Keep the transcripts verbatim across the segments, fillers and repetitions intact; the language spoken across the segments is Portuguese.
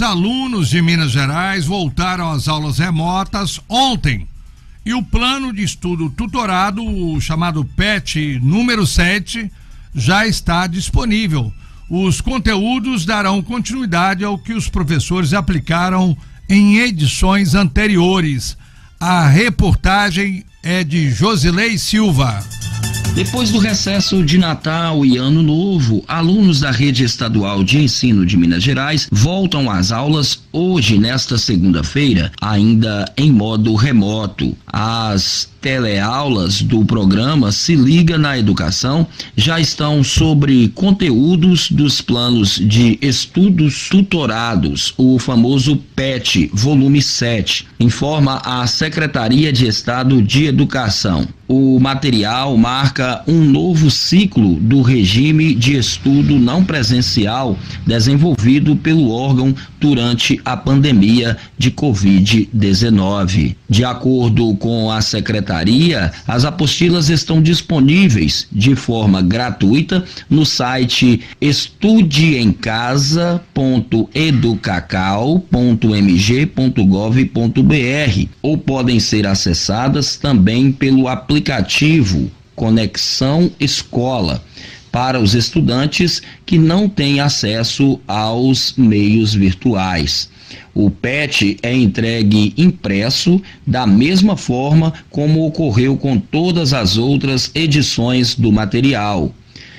alunos de Minas Gerais voltaram às aulas remotas ontem. E o plano de estudo tutorado, o chamado P E T número sete, já está disponível. Os conteúdos darão continuidade ao que os professores aplicaram em edições anteriores. A reportagem é de Josilei Silva. Depois do recesso de Natal e Ano Novo, alunos da Rede Estadual de Ensino de Minas Gerais voltam às aulas hoje, nesta segunda-feira, ainda em modo remoto. As teleaulas do programa Se Liga na Educação já estão sobre conteúdos dos planos de estudos tutorados, o famoso P E T, volume sete, informa a Secretaria de Estado de Educação. O material marca um novo ciclo do regime de estudo não presencial desenvolvido pelo órgão durante a pandemia de covid dezenove. De acordo com a Secretaria, as apostilas estão disponíveis de forma gratuita no site estude em casa ponto educacau ponto m g ponto gov ponto b r ou podem ser acessadas também pelo aplicativo Conexão Escola para os estudantes que não têm acesso aos meios virtuais. O P E T é entregue impresso da mesma forma como ocorreu com todas as outras edições do material.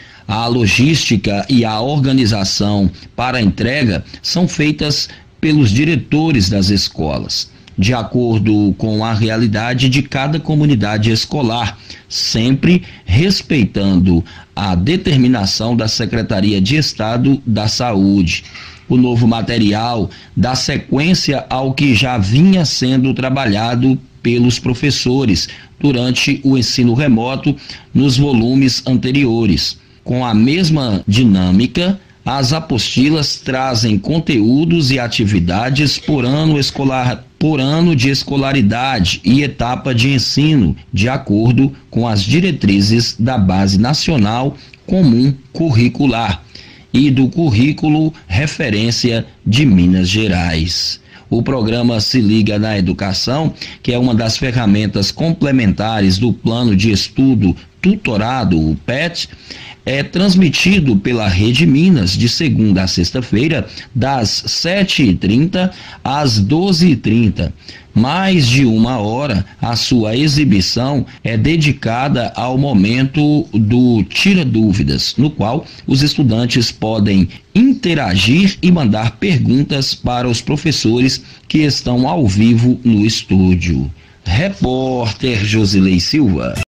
A logística e a organização para a entrega são feitas pelos diretores das escolas, de acordo com a realidade de cada comunidade escolar, sempre respeitando a determinação da Secretaria de Estado da Saúde. O novo material dá sequência ao que já vinha sendo trabalhado pelos professores durante o ensino remoto nos volumes anteriores. Com a mesma dinâmica, as apostilas trazem conteúdos e atividades por ano escolar, por ano de escolaridade e etapa de ensino, de acordo com as diretrizes da Base Nacional Comum Curricular e do Currículo Referência de Minas Gerais. O programa Se Liga na Educação, que é uma das ferramentas complementares do plano de estudo tutorado, o P E T, é transmitido pela Rede Minas de segunda a sexta-feira, das sete e trinta às doze e trinta. Mais de uma hora, a sua exibição é dedicada ao momento do Tira Dúvidas, no qual os estudantes podem interagir e mandar perguntas para os professores que estão ao vivo no estúdio. Repórter Josilei Silva.